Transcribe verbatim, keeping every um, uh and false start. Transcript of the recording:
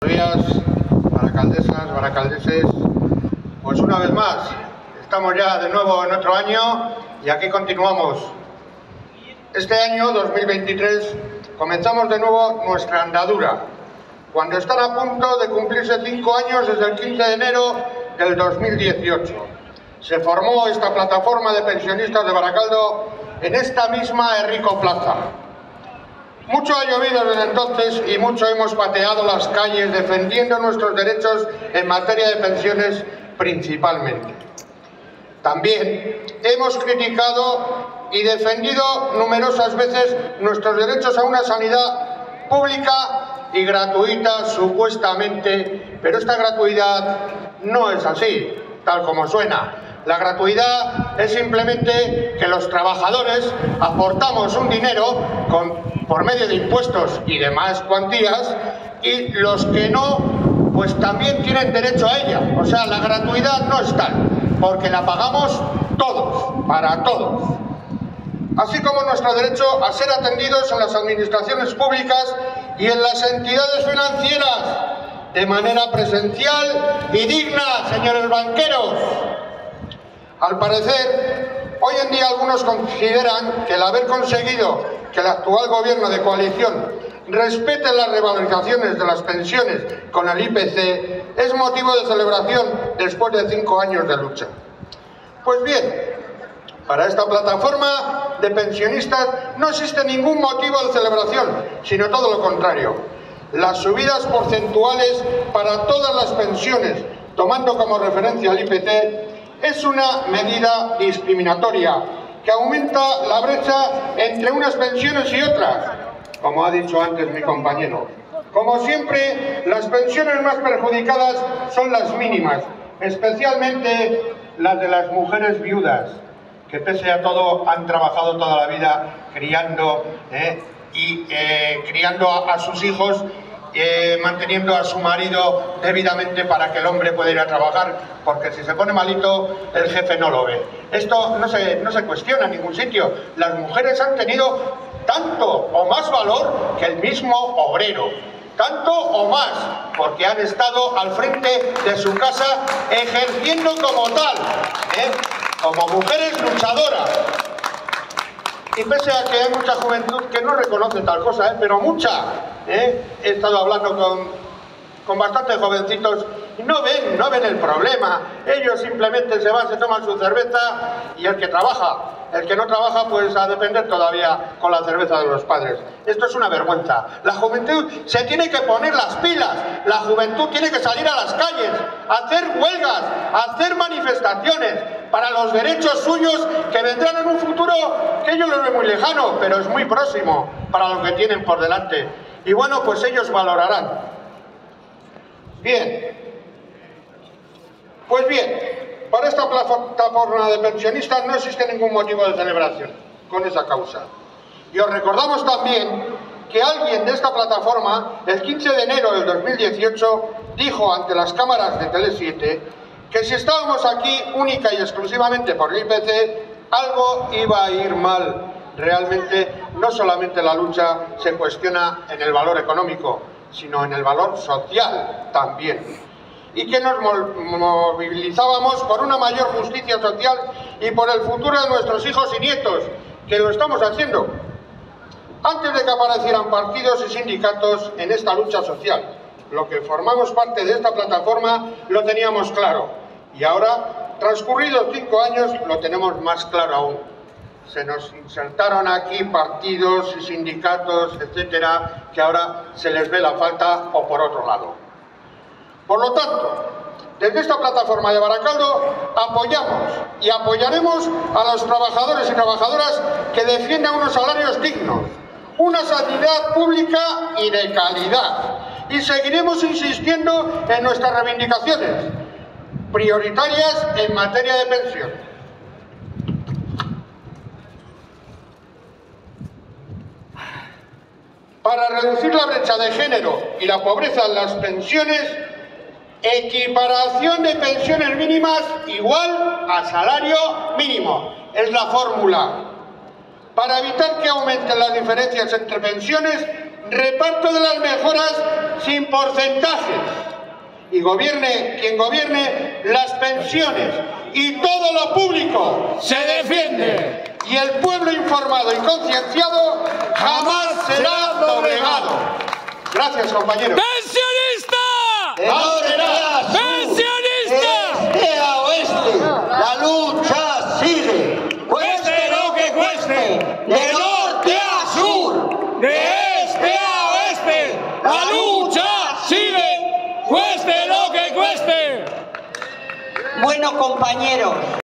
Buenos días, baracaldesas, baracaldeses. Pues una vez más, estamos ya de nuevo en otro año y aquí continuamos. Este año, dos mil veintitrés, comenzamos de nuevo nuestra andadura, cuando están a punto de cumplirse cinco años desde el quince de enero del dos mil dieciocho. Se formó esta plataforma de pensionistas de Baracaldo en esta misma Herrico Plaza. Mucho ha llovido desde entonces y mucho hemos pateado las calles defendiendo nuestros derechos en materia de pensiones principalmente. También hemos criticado y defendido numerosas veces nuestros derechos a una sanidad pública y gratuita supuestamente, pero esta gratuidad no es así, tal como suena. La gratuidad es simplemente que los trabajadores aportamos un dinero con, por medio de impuestos y demás cuantías, y los que no, pues también tienen derecho a ella. O sea, la gratuidad no es tal, porque la pagamos todos, para todos. Así como nuestro derecho a ser atendidos en las administraciones públicas y en las entidades financieras, de manera presencial y digna, señores banqueros. Al parecer, hoy en día algunos consideran que el haber conseguido que el actual gobierno de coalición respete las revalorizaciones de las pensiones con el I P C es motivo de celebración después de cinco años de lucha. Pues bien, para esta plataforma de pensionistas no existe ningún motivo de celebración, sino todo lo contrario. Las subidas porcentuales para todas las pensiones, tomando como referencia el I P C, es una medida discriminatoria que aumenta la brecha entre unas pensiones y otras, como ha dicho antes mi compañero. Como siempre, las pensiones más perjudicadas son las mínimas, especialmente las de las mujeres viudas, que pese a todo han trabajado toda la vida criando eh, y eh, criando a, a sus hijos, Eh, manteniendo a su marido debidamente para que el hombre pueda ir a trabajar, porque si se pone malito el jefe no lo ve. Esto no se, no se cuestiona en ningún sitio. Las mujeres han tenido tanto o más valor que el mismo obrero, tanto o más, porque han estado al frente de su casa ejerciendo como tal, ¿eh? como mujeres luchadoras. Y pese a que hay mucha juventud que no reconoce tal cosa, ¿eh? pero mucha, ¿eh? he estado hablando con, con bastantes jovencitos y no ven, no ven el problema. Ellos simplemente se van, se toman su cerveza y el que trabaja, el que no trabaja pues a depender todavía con la cerveza de los padres. Esto es una vergüenza. La juventud se tiene que poner las pilas, la juventud tiene que salir a las calles, a hacer huelgas, a hacer manifestaciones para los derechos suyos que vendrán en un futuro que ellos lo ven muy lejano, pero es muy próximo para lo que tienen por delante. Y bueno, pues ellos valorarán. Bien. Pues bien, para esta plataforma de pensionistas no existe ningún motivo de celebración con esa causa. Y os recordamos también que alguien de esta plataforma, el quince de enero del dos mil dieciocho, dijo ante las cámaras de Tele siete que si estábamos aquí única y exclusivamente por el I P C, algo iba a ir mal. Realmente no solamente la lucha se cuestiona en el valor económico, sino en el valor social también. Y que nos movilizábamos por una mayor justicia social y por el futuro de nuestros hijos y nietos, que lo estamos haciendo. Antes de que aparecieran partidos y sindicatos en esta lucha social, lo que formamos parte de esta plataforma lo teníamos claro. Y ahora, transcurridos cinco años, lo tenemos más claro aún. Se nos insertaron aquí partidos y sindicatos, etcétera, que ahora se les ve la falta o por otro lado. Por lo tanto, desde esta plataforma de Baracaldo apoyamos y apoyaremos a los trabajadores y trabajadoras que defiendan unos salarios dignos, una sanidad pública y de calidad. Y seguiremos insistiendo en nuestras reivindicaciones prioritarias en materia de pensión. Para reducir la brecha de género y la pobreza en las pensiones, equiparación de pensiones mínimas igual a salario mínimo. Es la fórmula. Para evitar que aumenten las diferencias entre pensiones, reparto de las mejoras sin porcentajes. Y gobierne quien gobierne, las pensiones y todo lo público se defiende. Y el pueblo informado y concienciado jamás será doblegado. Gracias, compañeros. ¡Pensionista! ¡Ahora! ¡Pensionista! Este a oeste, la lucha sigue. Cueste lo que cueste, de norte a sur. De este a oeste, la lucha sigue. Cueste lo que cueste. Bueno, compañeros.